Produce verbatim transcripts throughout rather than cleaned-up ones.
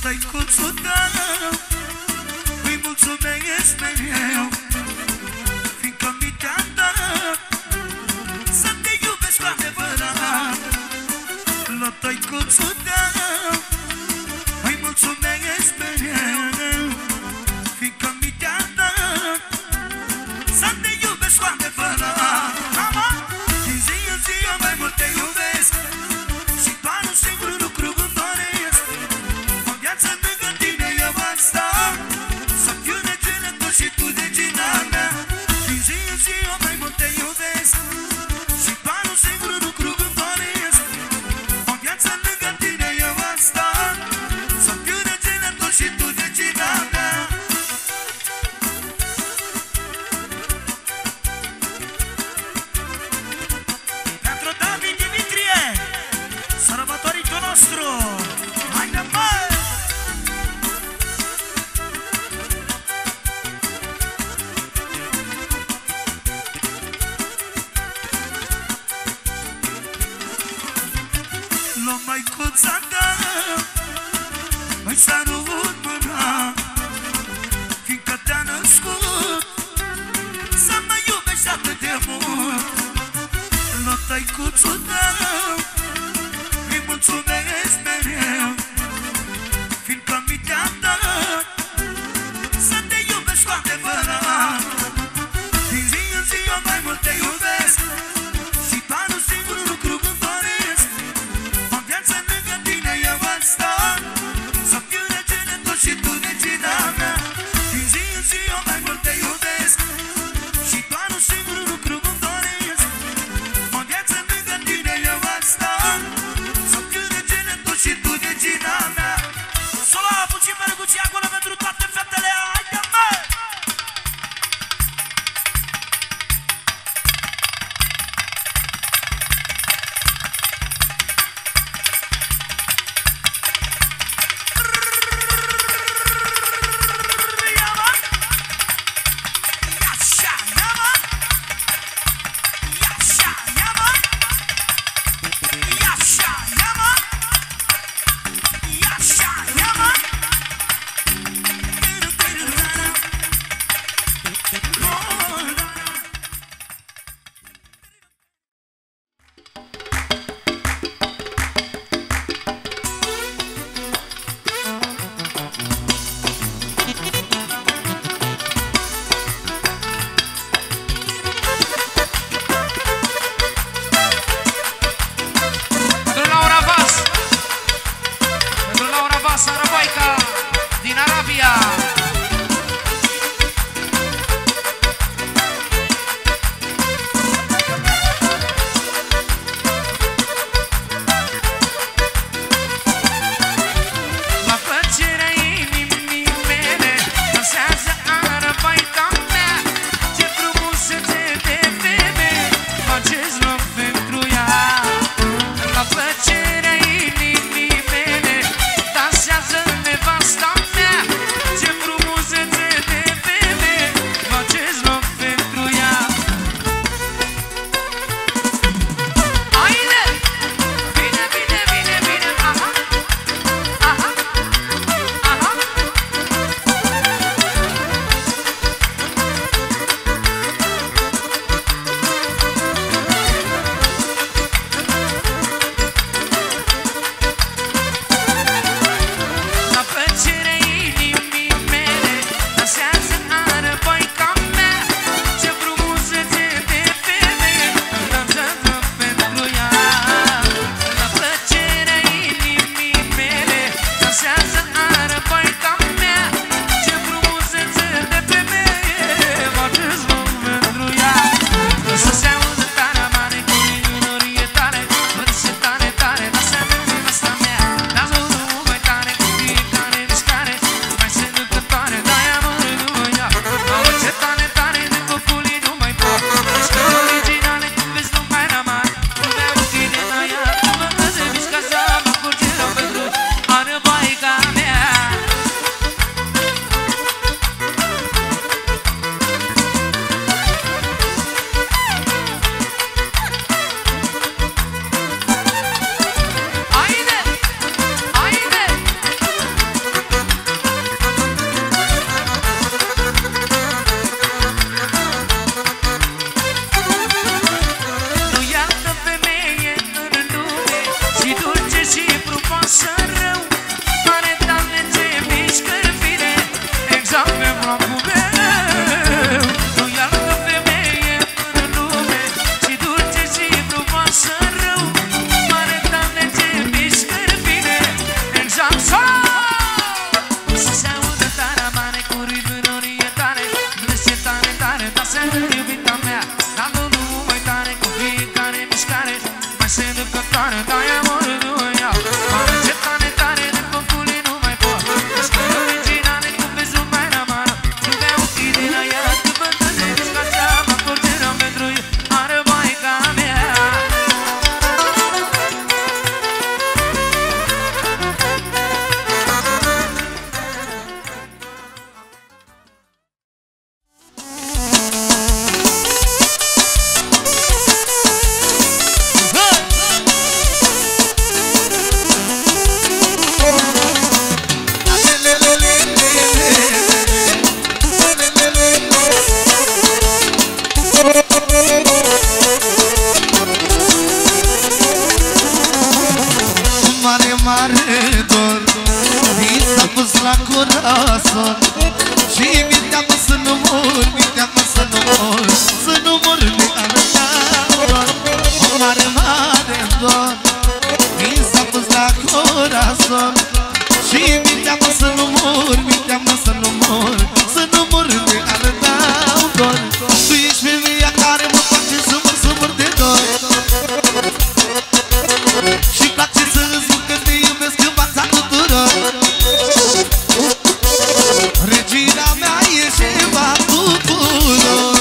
tăicuțul tău îi mulțumesc mereu, fiindcă mi te-am dat să te iubesc cu adevărat. La tăicuțul tău îi mulțumesc mereu, fiindcă mi te-am dat să te iubesc cu adevărat. Din zi în zi eu mai mult te iubesc și doar un singur lucru îmi doresc: o viață lângă tine eu aș sta, să fiu regele tău și tu regina mea. Din zi în zi eu mai mult te iubesc și doar un singur lucru îmi doresc: o viață lângă tine eu aș sta, să fiu regele tău și tu regina mea. Pentru David Dimitrie, sărbătoritul nostru, hai de mai! L-o măicuța ta îi sărut mâna, fiindcă te-a născut să mă iubești atât de mult. L-o tăicuțul tău îi mulțumesc mereu, fiindcă mi te-am dat să te iubesc cu adevărat. Din zi în zi eu mai mult te iubesc și doar un singur lucru îmi doresc: o viață lângă tine eu aș sta, să fiu regele tău și tu regina mea. Din zi în zi eu mai mult te iubesc și doar un singur lucru îmi doresc: o viață lângă tine eu aș sta, să fiu regele tău și tu regina mea. corazon. Și mi teamă să nu mor, mi teamă să nu mor, să nu mor de alta dor. O mare, mare dor mi s-a pus la corazon. Și mi teamă să nu mor, mi teamă să nu mor, să nu mor de alta dor. Tu ești femeia care mă face să mor, să mor de dor. Și-mi place să-ți spun că te iubesc în fața tuturor. Regina mea e ceva tuturor.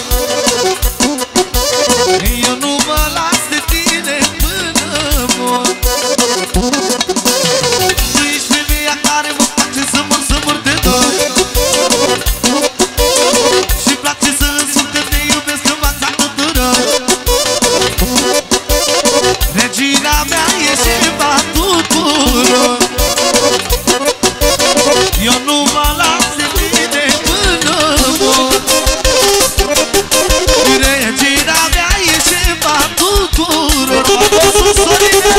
Eu nu mă las de tine până mor. Tu ești femeia care mă face să mor, să mor de dor. Și-mi place să-ți spun că te iubesc în fața tuturor. Regina mea e ceva tuturor. Eu nu mă las de tine până mor. Regina mea e ceva tuturor. Sus, Sorine!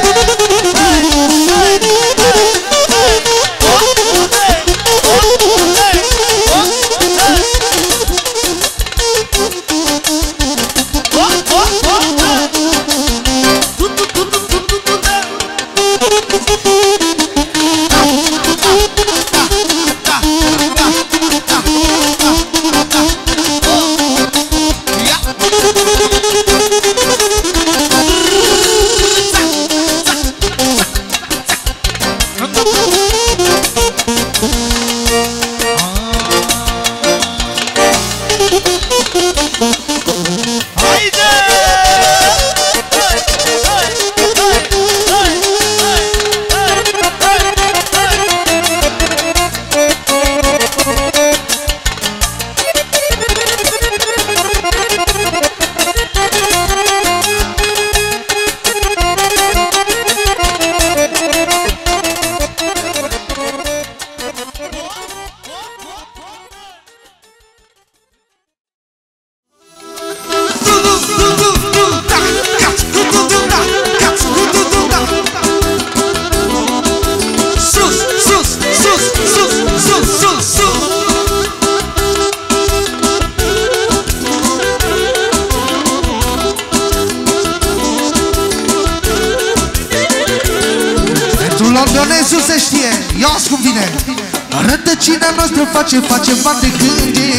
Londonezul se știe, ia-ți cum vine. Rădăcina noastră face, face bani de când e.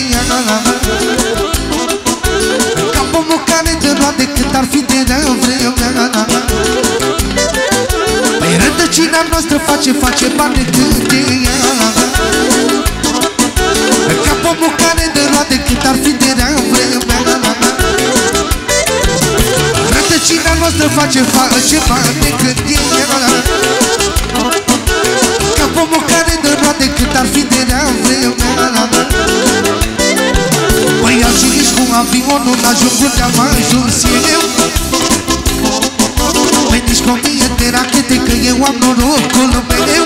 Ca pomul care te roade cât ar fi de vreme. Păi rădăcina noastră face, face bani de când e. Ca pomul care te roade cât ar fi de vreme. Rădăcina noastră face, face bani de când e. Ca pomul care dă roade cât ar fi de rea vremea. Păi alții nici cu avionul n-ajung unde am ajuns eu. Păi nici cu o mie de rachete că eu am norocul meu.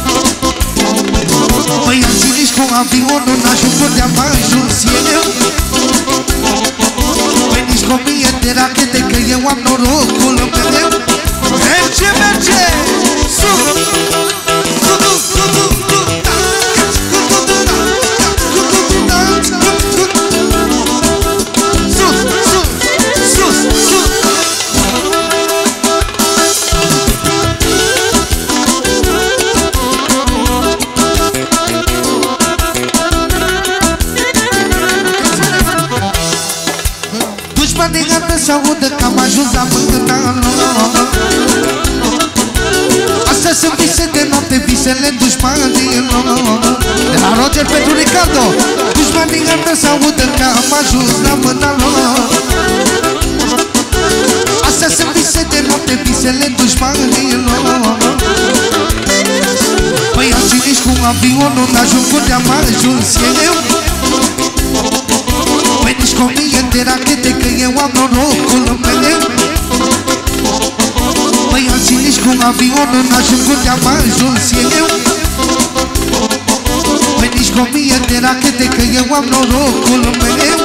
Păi alții nici cu avionul n-ajung unde am ajuns eu. Păi nici cu o mie de rachete că eu am norocul meu. Merge, merge! Sus! Dușmanii gata să audă că am ajuns la mâna lor. Astea sunt vise de noapte, visele dușmanilor. De la Roger pentru Ricardo. Dușmanii gata să audă că am ajuns la mâna lor. Astea sunt vise de noapte, visele dușmanilor. Păi alții nici cu avionul n-ajung unde am ajuns eu. Păi nici cu o mie de rachete că eu am norocul meu. Păi alții nici cu avionul n-ajung unde am ajuns eu. Păi nici cu o mie de rachete că eu am norocul meu.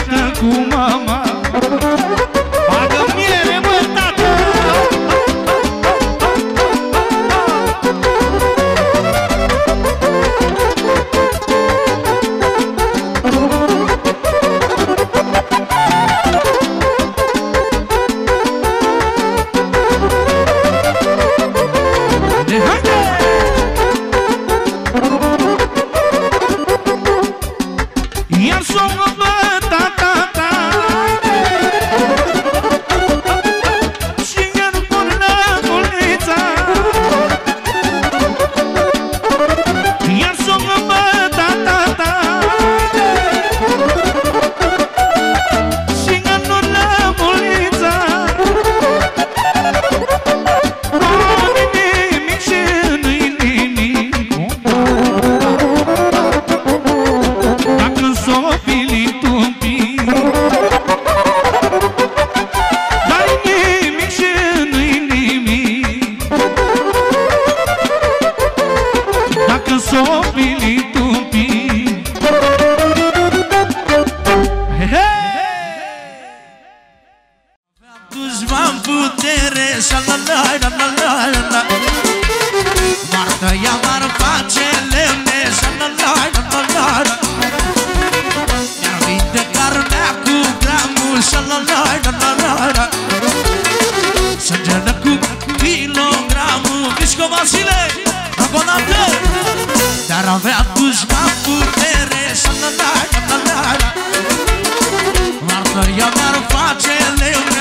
tată cu mama. Bagă miere, mă, tată! Iar s-o bă, ta, ta, ta. Și iar până culița. Iar s-o bă, ta, ta, ta. Și iar până culița. Nu-i nimic și nu-i nimic. Dacă s-o pilit un pic, dar-i nimic și nu-i nimic. Dacă s-o pilit un pic. Dușman putere, șalalai, lalai, lalai. M-ar tăia, m-ar face lemne, șalalai, lalai. Mi-ar vinde carnea cu gramul, șalalai, lalai. Sângele cu kilogramul, mișcă Vasile, încă o dată. Dar avea dușman putere, șalalai, lalai. M-ar tăia, m-ar face lemne.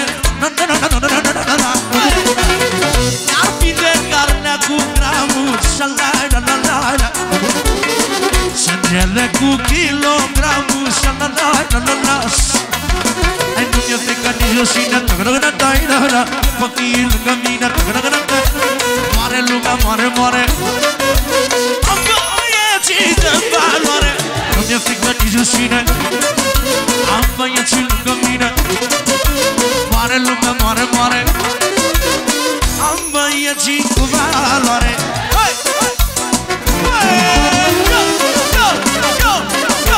Mi-ar vinde carnea cu gramul, șalai, lalala. Sângele cu kilogramul, șalai, lalala. Ai nu mi-e frică nici rușine, tăgădăgădăgădăgădă. Făchii lângă mine, tăgădăgădăgădă. Moare lumea, moare, moare. Am băieții de valoare. Nu mi-e frică nici rușine. Am băieții lângă mine. Moare lumea, moare, moare. Am băieții cu valoare. Hai, hai, hai, go, go, go, go.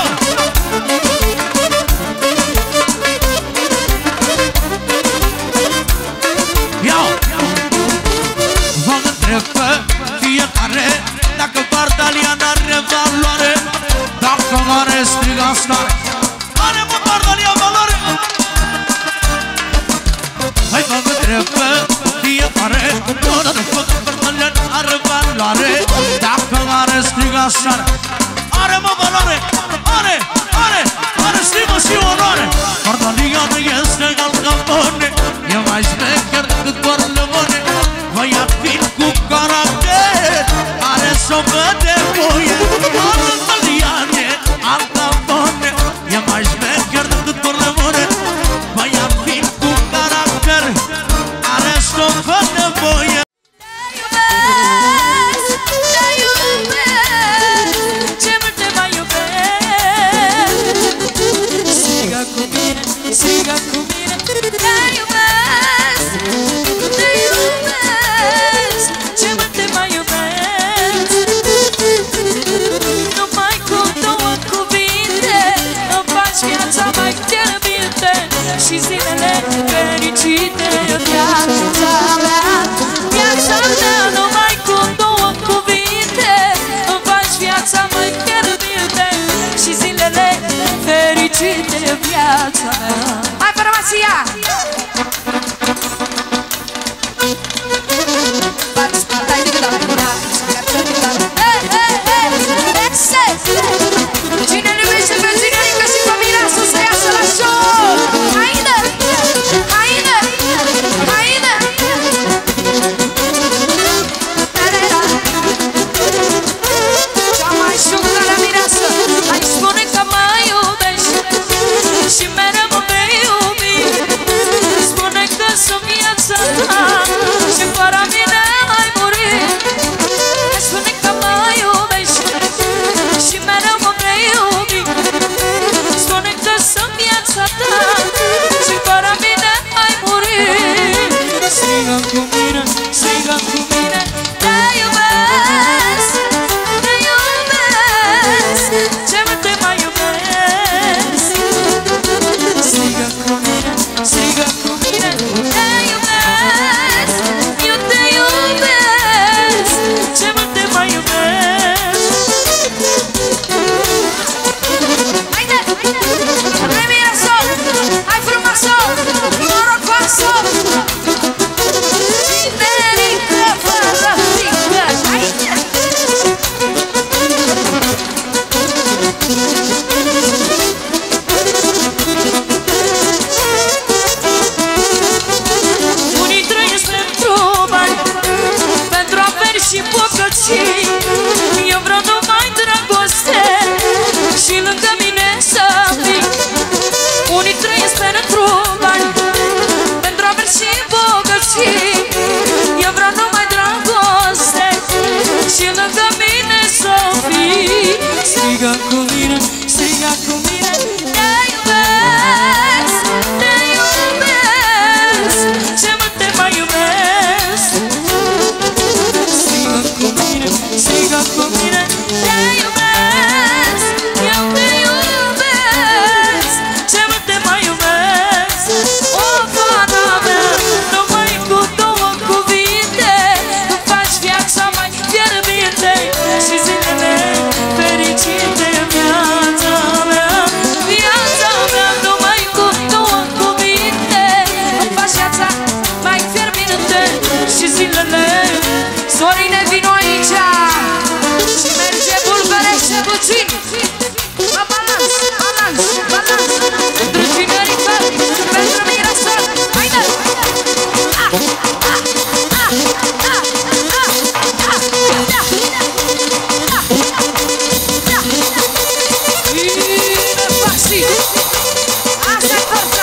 Iau, vă întreb pe fiecare dacă Bardalian are valoare. Dacă are striga stare. Are mă Bardalian valoare. Hai vă întreb pe fiecare Bardalian are valoare. Dacă are striga stare. Are mă valoare. Are, are, are stimă și onoare. Bardalian este al Capone. E mai șmecher decât Corleone. Băiat fin cu caracter. Are sobă de voie. Bardalian e al Capone. E mai șmecher decât Corleone. Băiat fin cu caracter. Are sobă de voie. Te iubesc, ce mult te mai iubesc. Strigă cu mine, strigă cu mine. Te iubesc, te iubesc, ce mult te mai iubesc. Numai cu două cuvinte îmi faci viața mai fierbinte și zilele fericite în viața mea. Viața mea, numai cu două cuvinte îmi faci viața mai fierbinte și zilele fericite în viața mea. Hai, Farmacia! Cine iubește pe Zinerica și familia să se iasă la show? Haide! Haide! Unii trăiesc pentru bani, pentru averi și bogății. Eu vreau numai dragoste și lângă mine să fii. Strigă cu mine, strigă cu mine, te iubesc, te iubesc, ce mult te mai iubesc. Strigă cu mine, strigă cu mine, te iubesc, eu te iubesc, ce mult te mai iubesc. O, fata mea, numai cu două cuvinte îmi faci viața mai fierbinte și zilele fericite. Viața mea, viața mea, numai cu două cuvinte îmi faci viața mai fierbinte și zilele. Sorine, vino aici și merge bulgărește puțin. La balans, balans, balans, pentru tinerii fări, pentru mirasol. Haide! Ah, ah, ah, ah, ah, ah, ah, da, da, da. Bine, Paxi! Asta-i forța!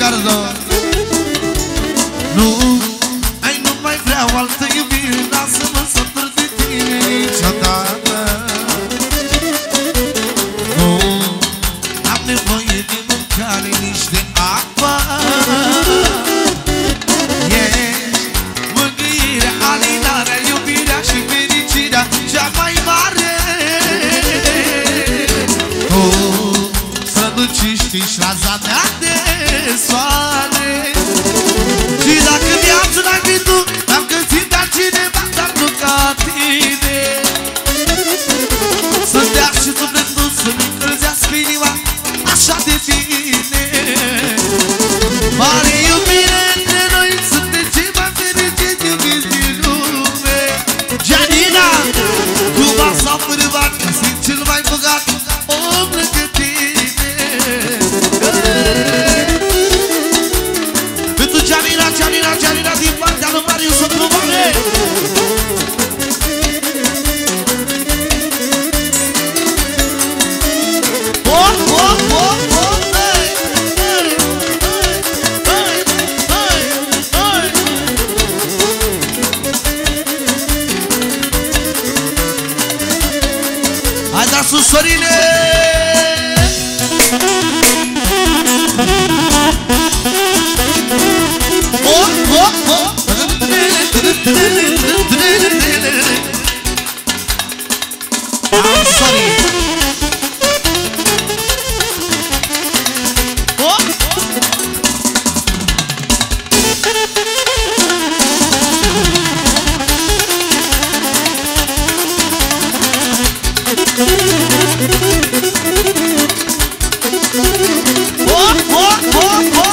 Ricardo. Nu, ai nu mai vreau altă iubire, lasă-mă să plâng de tine niciodată. Nu, am nevoie de mâncare, nici de apă. Ești mângâierea, alinarea, iubirea și fericirea cea mai mare. Tu strălucești-și raza mea de soare. Și dacă viața n-ai fi tu, am găsit altcineva, dar nu ca tine. Să-mi dea și sufletul, să-mi încălzească inima așa de bine. Mare iubire între noi, suntem cei mai fericiți iubiți din lume. Gianina, cu masa fără bani, sunt cel mai bogat om lângă tine. Pentru Gianina, Gianina, Gianina din partea lui Marius Sotrovane. Oh, oh, oh, oh, hey, hey, hey, hey, hey, hey. Hai da sus, Sorine! Oh, oh, oh! I'm sorry. Oh! Oh, oh, oh, oh!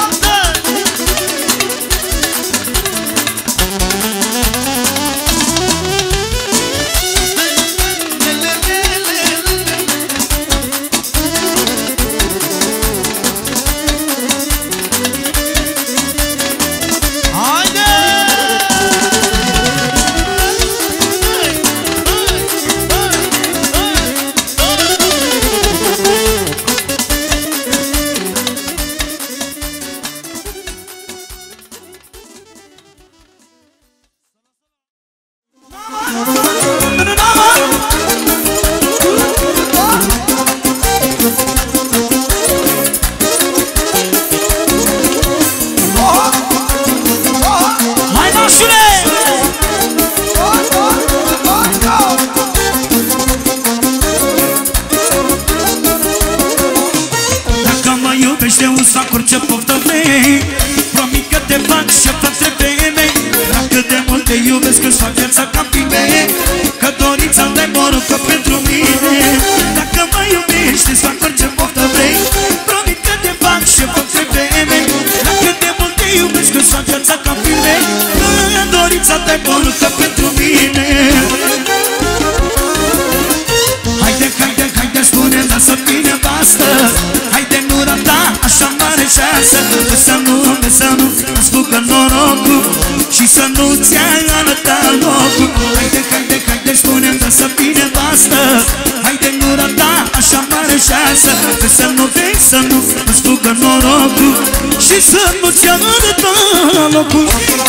Și să nu-ți arăta locul. Haide, haide, haide, spune-mi, da să fie bastă. Haide, nu rata așa mare șansă, că să nu vei, să nu-ți fugă norocul. Și să nu-ți arăta locul.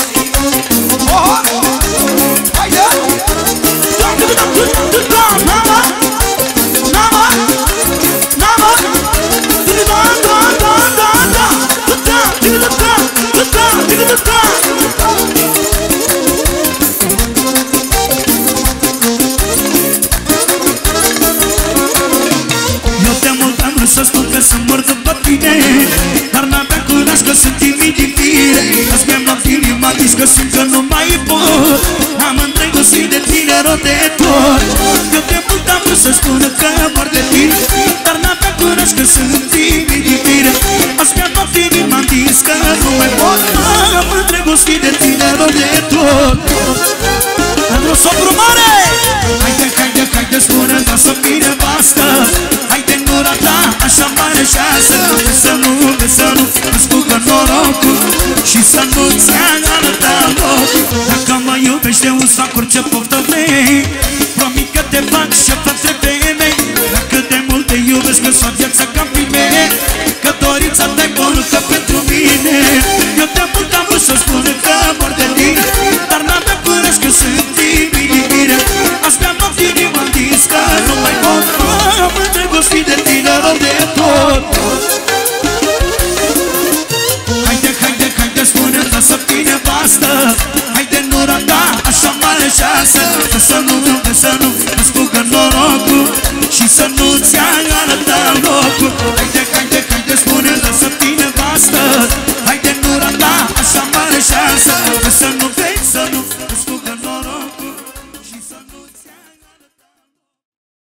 Haide! Mama! Mama! Mama! Eu de mult am vrut să spun că sunt mort după tine, dar n-aveam curaj că sunt timid din fire. Azi mi-am luat inima, zis că simt că nu mai pot. Am îndrăgostit de tine rău de tot. Eu de mult am vrut să spun că mor de tine, dar n-aveam curaj că sunt timid din fire. Azi mi-am luat inima, zis că nu mai pot. Am îndrăgostit de tine rău de tot. Am vrut sopru mare. Haide, haide, haide, spune, da să fie bastă. Haide, nu rata așa mare șansă, să nu, să nu-ți fugă norocul. Și să nu-ți arăta locul. Dacă mă iubește un sacur, ce poftă vrei, promit că te fac și fac trebei mei. Dacă de mult te iubesc, că s-o viața ca mine, că dorința ta-i poruncă pentru mine. rău de tot. Haide, haide, haide, spune-ți să fii nevastă. Haide, nu rata așa mare șansă. Că să nu, că să nu îți fugă norocul și să nu-ți arăta locul. Haide, haide, haide, spune-ți să fii